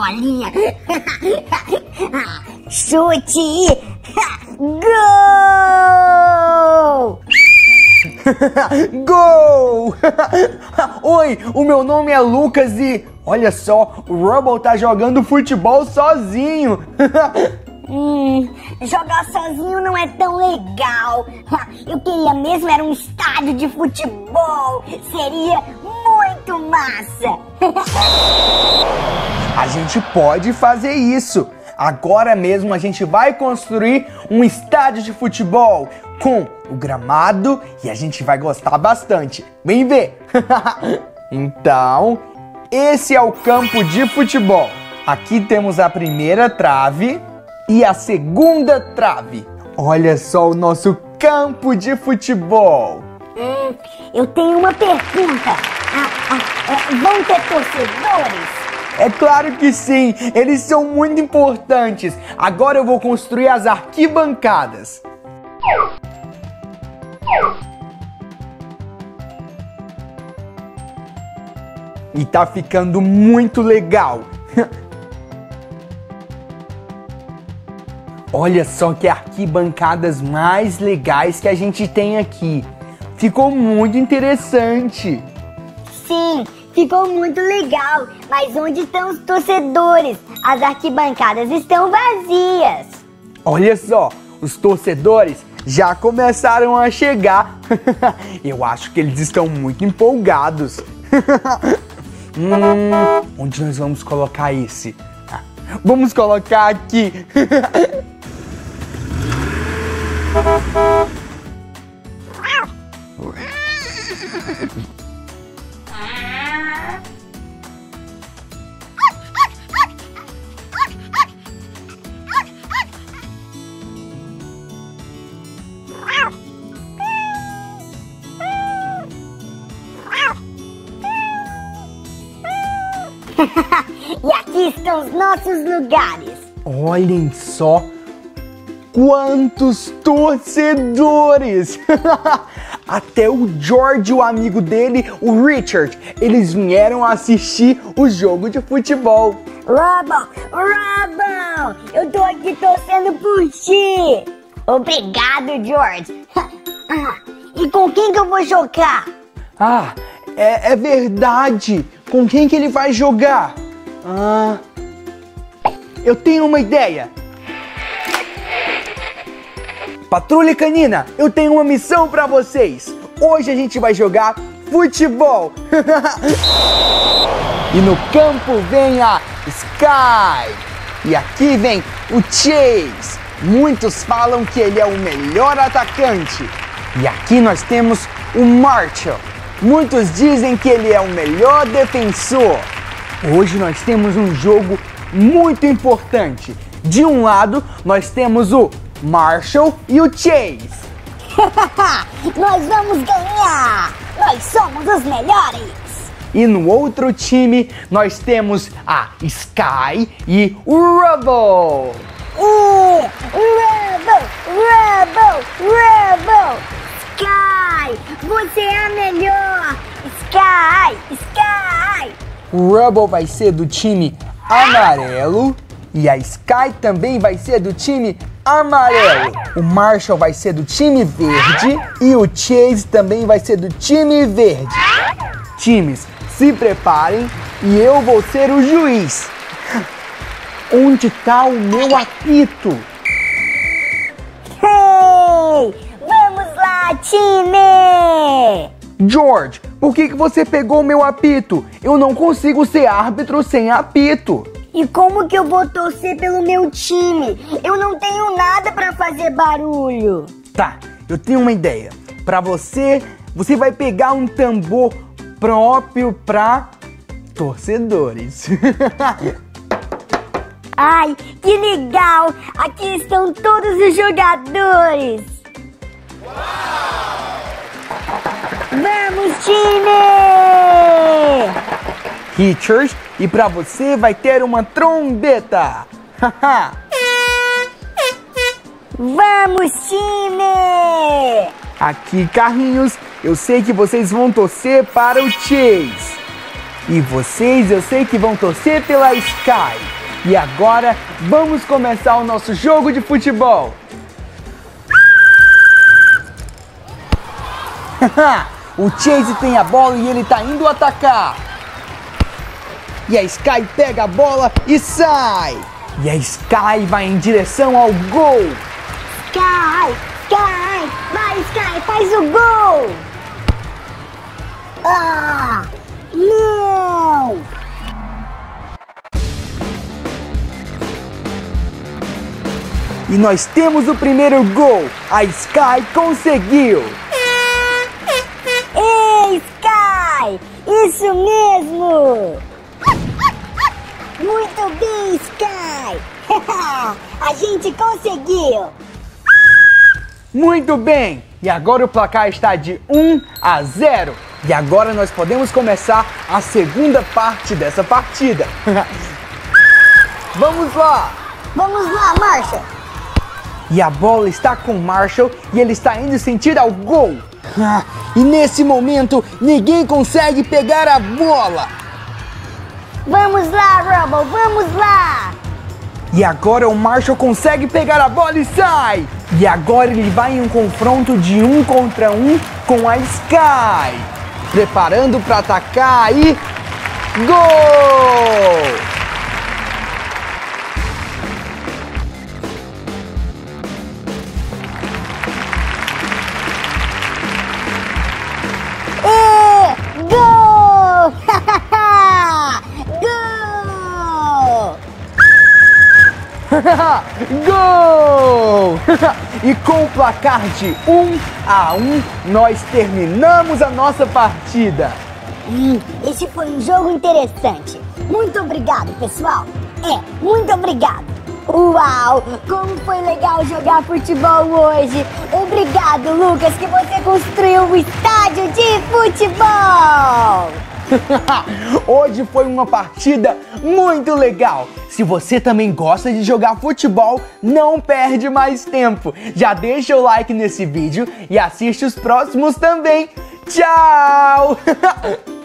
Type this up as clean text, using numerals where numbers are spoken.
bolinha. Chute. Gol! Gol! Oi, o meu nome é Lucas e olha só, o Rubble tá jogando futebol sozinho. Jogar sozinho não é tão legal. Eu queria mesmo era um estádio de futebol. Seria muito massa. A gente pode fazer isso. Agora mesmo a gente vai construir um estádio de futebol com o gramado e a gente vai gostar bastante. Vem ver! Então, esse é o campo de futebol. Aqui temos a primeira trave e a segunda trave. Olha só o nosso campo de futebol. Eu tenho uma pergunta. Vão ter torcedores? É claro que sim, eles são muito importantes. Agora eu vou construir as arquibancadas. E tá ficando muito legal. Olha só que arquibancadas mais legais que a gente tem aqui. Ficou muito interessante. Sim, ficou muito legal. Mas onde estão os torcedores? As arquibancadas estão vazias. Olha só, os torcedores já começaram a chegar. Eu acho que eles estão muito empolgados. Onde nós vamos colocar esse? Vamos colocar aqui. E aqui estão os nossos lugares. Olhem só quantos torcedores! Até o George, o amigo dele, o Richard, eles vieram assistir o jogo de futebol. Rubble, eu tô aqui torcendo por ti. Obrigado, George. E com quem que eu vou jogar? É verdade. Com quem que ele vai jogar? Eu tenho uma ideia. Patrulha Canina, eu tenho uma missão pra vocês. Hoje a gente vai jogar futebol. E no campo vem a Sky. E aqui vem o Chase. Muitos falam que ele é o melhor atacante. E aqui nós temos o Marshall. Muitos dizem que ele é o melhor defensor. Hoje nós temos um jogo muito importante. De um lado, nós temos o Marshall e o Chase. Nós vamos ganhar! Nós somos os melhores! E no outro time, nós temos a Sky e o Rubble. Rubble! Sky! Você é a melhor! Sky! O Rubble vai ser do time amarelo e a Sky também vai ser do time amarelo. O Marshall vai ser do time verde e o Chase também vai ser do time verde. Times, se preparem e eu vou ser o juiz. Onde tá o meu apito? Hey! Vamos lá, time! George, por que você pegou o meu apito? Eu não consigo ser árbitro sem apito. E como que eu vou torcer pelo meu time? Eu não tenho nada pra fazer barulho. Tá, eu tenho uma ideia. Pra você vai pegar um tambor próprio pra torcedores. Ai, que legal! Aqui estão todos os jogadores. Vamos, time! Richard, e pra você vai ter uma trombeta. Vamos, time! Aqui, carrinhos, eu sei que vocês vão torcer para o Chase. E vocês, eu sei que vão torcer pela Sky. E agora vamos começar o nosso jogo de futebol. O Chase tem a bola e ele tá indo atacar. E a Sky pega a bola e sai. E a Sky vai em direção ao gol. Sky, Sky, vai Sky, faz o gol. Ah, não. E nós temos o primeiro gol. A Sky conseguiu. Ei, Sky, isso mesmo. Muito bem, Sky. A gente conseguiu. Muito bem. E agora o placar está de 1-0. E agora nós podemos começar a segunda parte dessa partida. Vamos lá. Vamos lá, Marshall. E a bola está com o Marshall e ele está indo sentir ao gol. E nesse momento, ninguém consegue pegar a bola. Vamos lá, Rubble, vamos lá. E agora o Marshall consegue pegar a bola e sai. E agora ele vai em um confronto de 1 contra 1 com a Sky. Preparando para atacar e... Gol! Gol! Gol! Gol! E com o placar de 1-1, nós terminamos a nossa partida. Esse foi um jogo interessante. Muito obrigado, pessoal. Muito obrigado. Uau, como foi legal jogar futebol hoje. Obrigado, Lucas, que você construiu um estádio de futebol. Hoje foi uma partida muito legal. Se você também gosta de jogar futebol, não perde mais tempo. Já deixa o like nesse vídeo e assiste os próximos também. Tchau!